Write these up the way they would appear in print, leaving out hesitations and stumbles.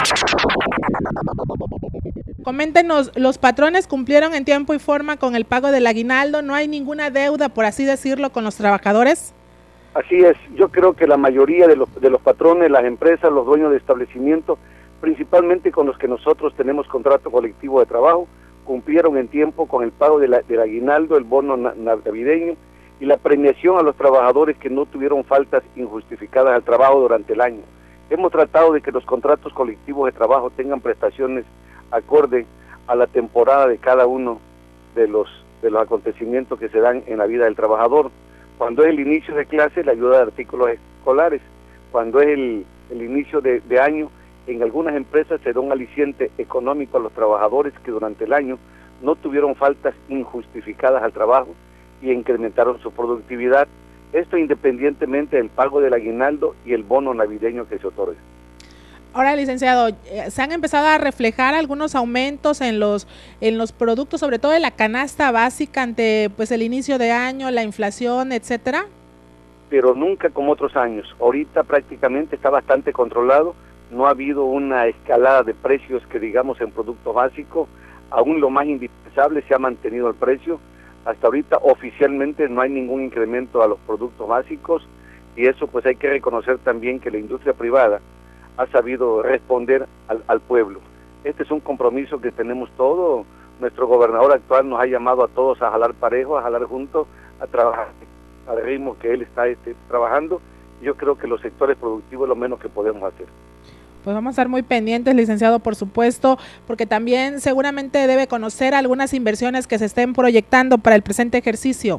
Coméntenos, ¿los patrones cumplieron en tiempo y forma con el pago del aguinaldo? ¿No hay ninguna deuda, por así decirlo, con los trabajadores? Así es, yo creo que la mayoría de los patrones, las empresas, los dueños de establecimientos, principalmente con los que nosotros tenemos contrato colectivo de trabajo, cumplieron en tiempo con el pago del aguinaldo, el bono navideño y la premiación a los trabajadores que no tuvieron faltas injustificadas al trabajo durante el año. Hemos tratado de que los contratos colectivos de trabajo tengan prestaciones acorde a la temporada de cada uno de los acontecimientos que se dan en la vida del trabajador. Cuando es el inicio de clase, la ayuda de artículos escolares. Cuando es el inicio de año, en algunas empresas se da un aliciente económico a los trabajadores que durante el año no tuvieron faltas injustificadas al trabajo y incrementaron su productividad. Esto independientemente del pago del aguinaldo y el bono navideño que se otorga. Ahora, licenciado, ¿se han empezado a reflejar algunos aumentos en los productos, sobre todo en la canasta básica ante pues el inicio de año, la inflación, etcétera? Pero nunca como otros años. Ahorita prácticamente está bastante controlado. No ha habido una escalada de precios que digamos en productos básicos. Aún lo más indispensable se ha mantenido el precio. Hasta ahorita oficialmente no hay ningún incremento a los productos básicos y eso pues hay que reconocer también que la industria privada ha sabido responder al pueblo. Este es un compromiso que tenemos todos. Nuestro gobernador actual nos ha llamado a todos a jalar parejo, a jalar juntos, a trabajar al ritmo que él está trabajando. Yo creo que los sectores productivos es lo menos que podemos hacer. Pues vamos a estar muy pendientes, licenciado, por supuesto, porque también seguramente debe conocer algunas inversiones que se estén proyectando para el presente ejercicio.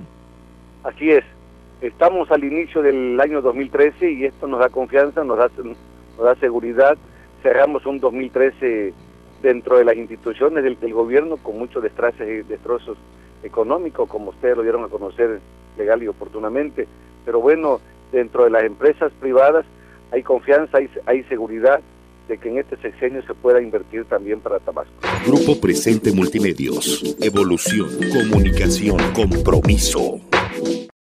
Así es. Estamos al inicio del año 2013 y esto nos da confianza, nos da seguridad. Cerramos un 2013 dentro de las instituciones del gobierno con muchos destrozos económicos, como ustedes lo dieron a conocer legal y oportunamente. Pero bueno, dentro de las empresas privadas hay confianza, hay seguridad de que en este sexenio se pueda invertir también para Tabasco. Grupo Presente Multimedios. Evolución, comunicación, compromiso.